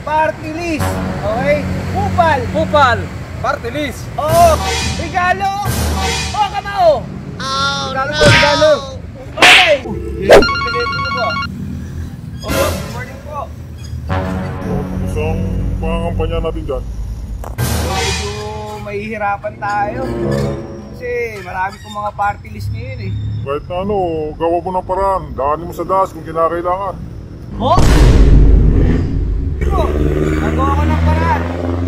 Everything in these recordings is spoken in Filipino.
party list. Okay? Kupal. Kupal. Party list. Oo. Regalo. O, kamao. Regalo po, regalo. Okay. Good morning po. Isang pangangampanya natin dyan. Medyo mahihirapan tayo. Kasi marami pong mga party list ngayon eh. Kahit na ano, gawa mo ng paraan. Daanin mo sa DAS kung kinakailangan. Oh! Bro, nagawa ko ng paraan.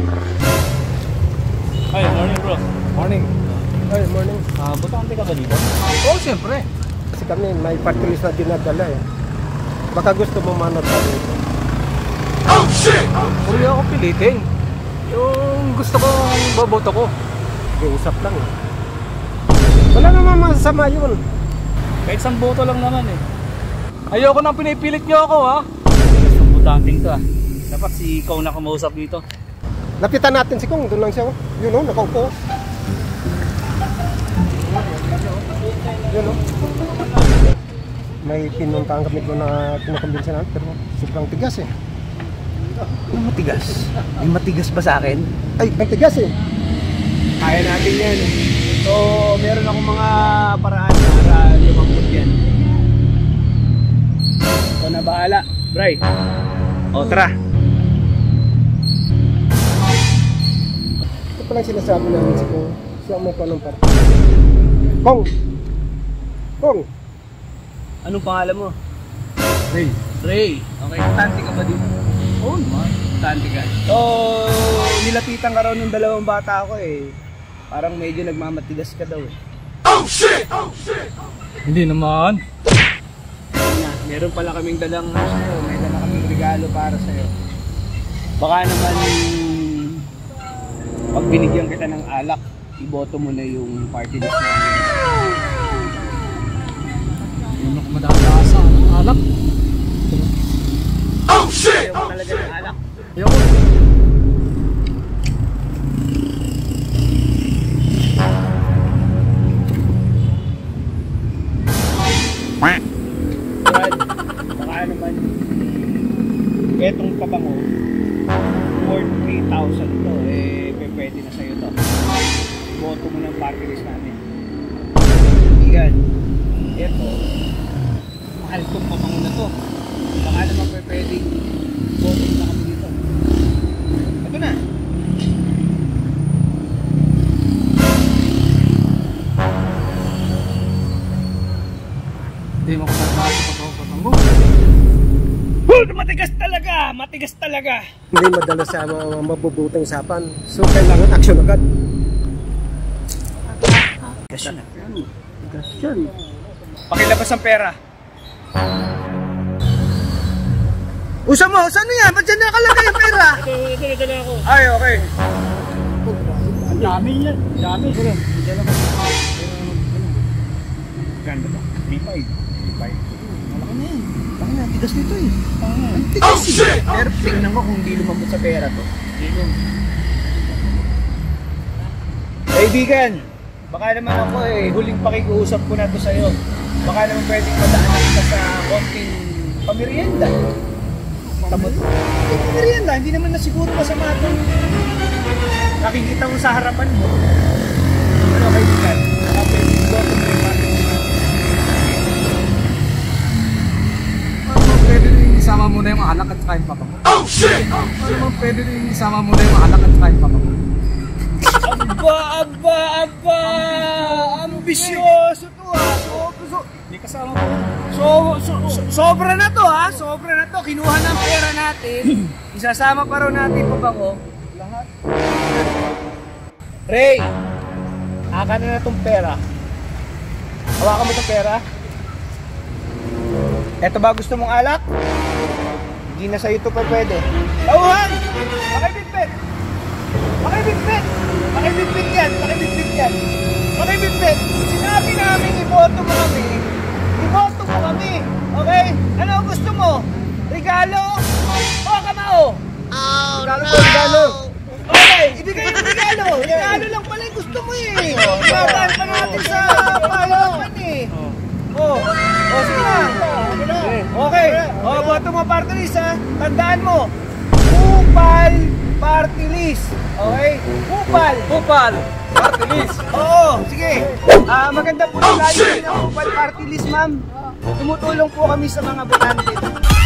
Ay, morning bro. Morning. Ay, morning. Butante ka ba dito? Oo, siyempre. Kasi kami may party list na dinadala eh. Baka gusto mo manot sa dito. Oh shit! Huwag niyo ako pilitin. Yung gusto kong boboto ko. Giusap lang eh. Wala naman masama yun. Kahit isang boto lang naman eh. Ayoko nang pinipilit niyo ako ha. Isang butanting to ah. Dapat si ikaw na kumausap dito. Lapitan natin si Kong. Doon lang siya. Yun o, nakaupo. Yun o. May pinuntahan kami doon na kinukumbinsa namin. Pero sobrang tigas eh. Ano matigas? May matigas ba sa akin? Ay, may tigas eh. Kaya natin yan. So, meron akong mga paraan para lumambot yan. So, na bahala. Bray. O, tara. Ito palang sinasabi namin si Kong. Siya ang may panumpar. Kong! Kong! Anong pangalan mo? Ray. Ray. Okay, tante ka ba dito? Oo naman. Tante ka. So, nilapitan ka raw ng dalawang bata ko eh. Parang medyo nagmamatigas ka daw eh. Oh shit! Oh shit! Hindi naman. Meron pala kaming dalang sa'yo. May dala kaming regalo para sa'yo. Baka naman pag binigyan kita ng alak, iboto mo na yung party list namin. Hindi ako madadasa. Alak. Oh shit! Ayaw mo talaga ng alak. Ayoko. Brad, baka naman etong pabango worth 3,000 to eh pwede na sa'yo to. Boto mo ng party list namin. Yan. Eto mahal tong pabango na to. Baka naman pwede boto mo na kami dito. Ito na. Hindi mo ko nadadasa pag mo. Matigas talaga! Matigas talaga! Hindi madala sa mga mabubutang usapan. So, kailangan action agad. Gasyan na. Gasyan. Pakilabas ang pera. Usa mo! Saan yan? Ba't dyan nakalagay ang pera? Ito na ako. Ay, okay. Ang dami yan. Ang dami. Diyan ako. Ganda ba? 3.5. 3.5. Malaki na yan. Baka na, tigas nito eh. Ang tigas eh. Pero tingnan mo kung hindi lumabot sa pera to. Kaibigan, baka naman ako eh, huling pakikiusap ko na to sa'yo. Baka naman pwedeng madaanan kita sa konting pamirienda. Tamot. Pamirienda, hindi naman na siguro masama ito. Nakikita mo sa harapan mo. Ano kaibigan? Baka pwedeng boto mo yung party mo. Pwede rin isama muna yung alak at saka yung papa mo. Oh shit! Ano pwede rin isama muna yung alak at saka yung papa mo. Aba! Ambisyoso to ha! Hindi kasama mo. Sobra na to ha! Sobra na to! Kinuha ng pera natin. Isasama pa raw natin pa bango. Lahat. Ray! Aka na tong pera. Hawakan mo tong pera. Eto ba gusto mong alak? Hindi na sa'yo ito pa pwede. Tauhan! Pakibitbit! Pakibitbit! Pakibitbit yan! Pakibitbit yan! Pakibitbit! Sinabi namin iboto mo kami. Iboto mo kami! Okay? Ano ang gusto mo? Regalo? O kamao? Regalo po, regalo. Okay! Ibigay yung regalo! Regalo lang pala yung gusto mo eh! Ibabaan pa natin sa palawan eh! Oh, sige na. Okay. Oh, boto mo party list ha. Tandaan mo. Kupal Party List. Okay? Kupal. Kupal! Party list! Oo, sige. Maganda po yung layunin ng Kupal Party List, ma'am. Tumutulong po kami sa mga botante.